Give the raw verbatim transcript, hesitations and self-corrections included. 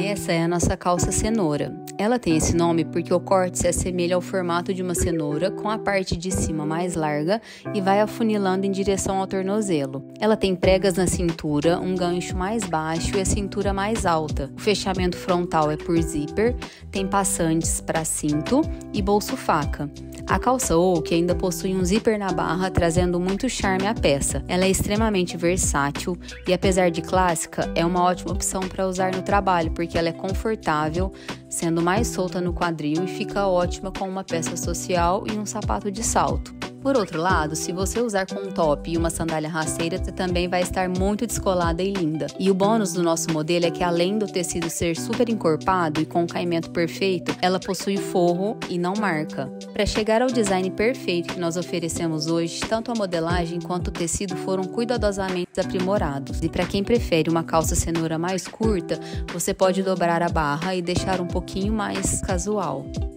Essa é a nossa calça cenoura. Ela tem esse nome porque o corte se assemelha ao formato de uma cenoura, com a parte de cima mais larga e vai afunilando em direção ao tornozelo. Ela tem pregas na cintura, um gancho mais baixo e a cintura mais alta. O fechamento frontal é por zíper, tem passantes para cinto e bolso faca. A calça Oak ainda possui um zíper na barra, trazendo muito charme à peça. Ela é extremamente versátil e, apesar de clássica, é uma ótima opção para usar no trabalho, porque ela é confortável, sendo mais solta no quadril e fica ótima com uma peça social e um sapato de salto. Por outro lado, se você usar com um top e uma sandália rasteira, você também vai estar muito descolada e linda. E o bônus do nosso modelo é que, além do tecido ser super encorpado e com o caimento perfeito, ela possui forro e não marca. Para chegar ao design perfeito que nós oferecemos hoje, tanto a modelagem quanto o tecido foram cuidadosamente aprimorados. E para quem prefere uma calça cenoura mais curta, você pode dobrar a barra e deixar um pouquinho mais casual.